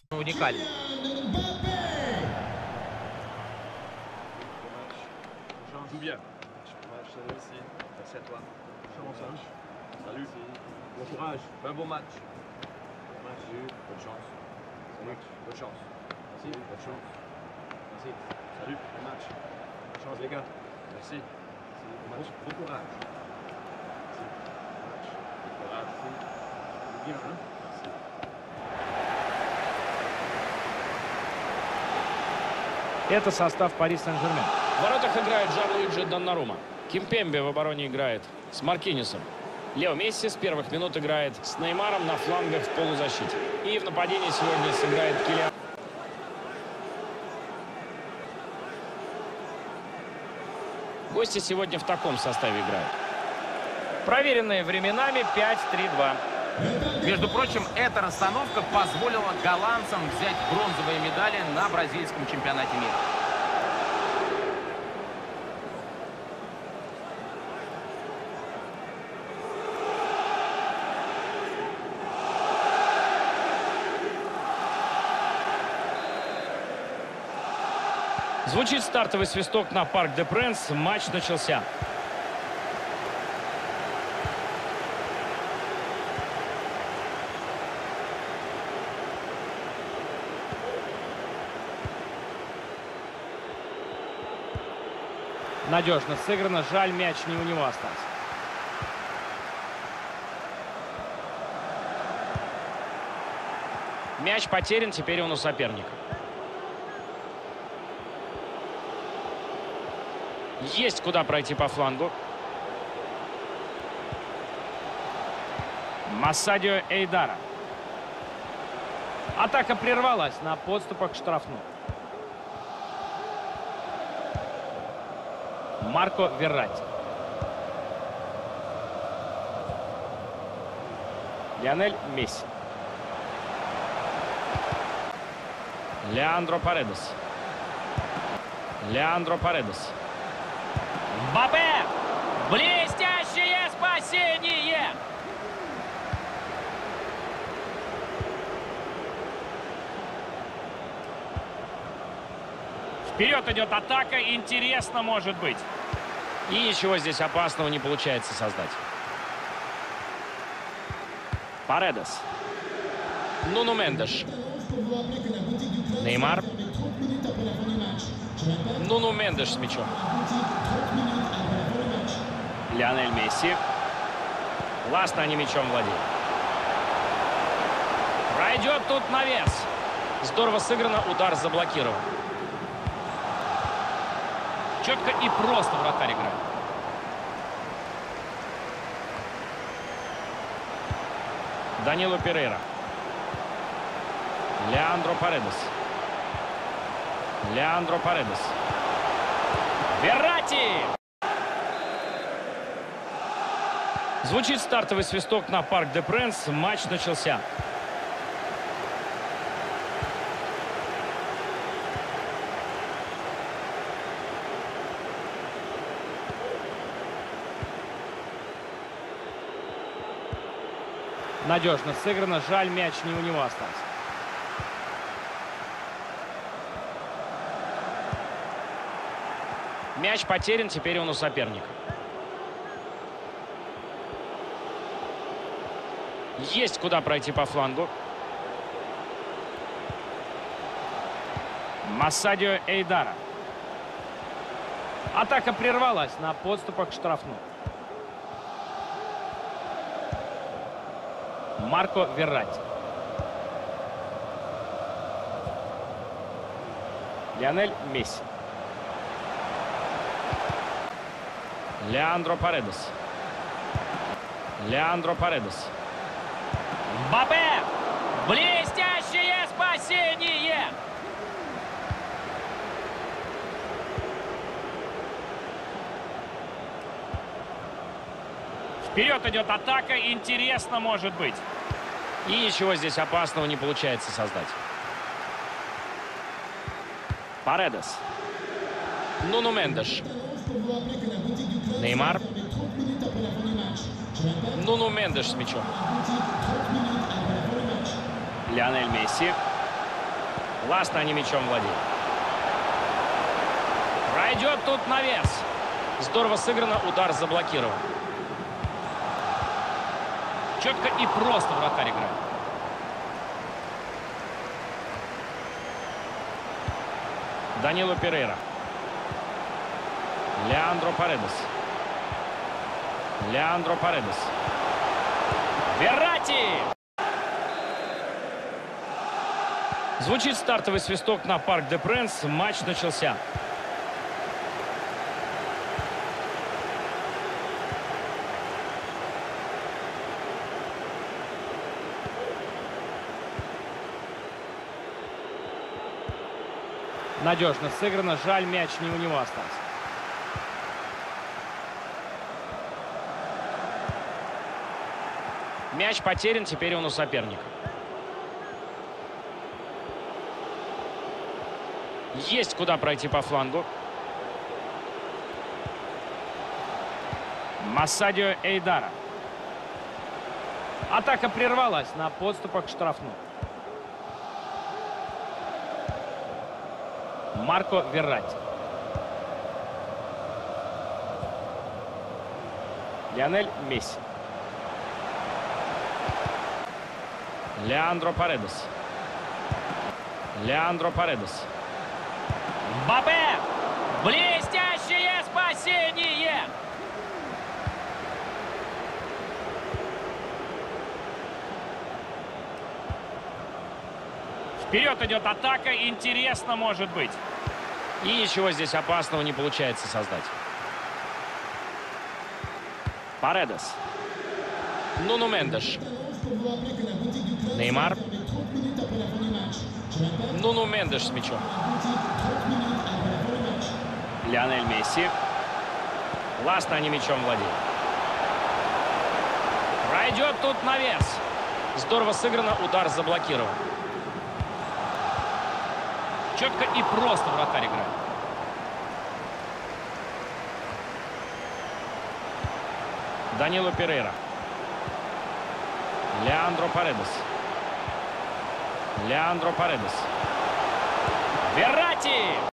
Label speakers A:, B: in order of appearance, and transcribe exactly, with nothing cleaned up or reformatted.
A: Уникальный.
B: Joue bien. Merci. Merci à toi. Comment ça? Salut. Bon courage. Un bon match. Bon match. Bonne chance. Salut. Bonne chance. Merci. Bonne chance. Merci. Salut. Bon match. Bonne chance les gars. Merci. Bon match. Bon courage. Merci. Bon match. Bon courage. Merci. Bien, hein? Merci.
C: Это состав Пари Сен-Жермен.
D: В воротах играет Джанлуиджи Доннарума. Кимпембе в обороне играет с Маркинисом. Лео Месси с первых минут играет с Неймаром на флангах в полузащите. И в нападении сегодня сыграет Килиан. Гости сегодня в таком составе играют.
A: Проверенные временами пять-три-два. Между прочим, эта расстановка позволила голландцам взять бронзовые медали на бразильском чемпионате мира.
D: Звучит стартовый свисток на Парк де Пренс. Матч начался.
C: Надежно сыграно. Жаль, мяч не у него остался.
D: Мяч потерян, теперь он у соперника. Есть куда пройти по флангу.
C: Массадио Эйдара. Атака прервалась на подступах к штрафному. Марко Верратти. Лионель Месси.
D: Леандро Паредес. Леандро Паредес.
A: Мбаппе! Блестящее спасение!
D: Вперед идет атака. Интересно может быть. И ничего здесь опасного не получается создать. Паредес. Нуну Мендеш. Неймар. Нуну Мендеш с мячом. Лионель Месси. Классно они мячом владеют. Пройдет тут навес. Здорово сыграно. Удар заблокирован. Четко и просто вратарь играет. Данило Перейра. Леандро Паредес. Леандро Паредес. Верратти! Звучит стартовый свисток на Парк де Пренс. Матч начался.
C: Надежно сыграно. Жаль, мяч не у него остался.
D: Мяч потерян, теперь он у соперника. Есть куда пройти по флангу.
C: Массадио Эйдара. Атака прервалась на подступах к штрафному. Марко Верратти. Лионель Месси.
D: Леандро Паредес. Леандро Паредес.
A: Мбаппе! Блестящее спасение!
D: Вперед идет атака. Интересно может быть. И ничего здесь опасного не получается создать. Паредес. Нуну Мендеш. Неймар. Нуну Мендеш с мячом.
C: Лионель Месси.
D: Классно они мячом владеют. Пройдет тут навес. Здорово сыграно, удар заблокирован.
C: Четко и просто вратарь играет.
D: Данило Перейра. Леандро Паредес. Леандро Паредес.
C: Верratti!
D: Звучит стартовый свисток на Парк де Пренс. Матч начался.
C: Надежно сыграно. Жаль, мяч не у него остался.
D: Мяч потерян, теперь он у соперника. Есть куда пройти по флангу.
C: Массадио Эйдара. Атака прервалась на подступах к штрафной. Марко Верratti. Лионель Месси.
D: Леандро Паредес. Леандро Паредес.
C: Мбаппе! Блестящее спасение! Вперед идет атака. Интересно может быть.
D: И ничего здесь опасного не получается создать. Паредес. Нуну Мендеш. Неймар. Нуну Мендеш с мячом.
C: Лионель Месси.
D: Классно они мячом владеют. Пройдет тут навес. Здорово сыграно, удар заблокирован.
C: Четко и просто вратарь играет.
D: Данило Перейра. Леандро Паредес. Леандро Паредес.
C: Верratti!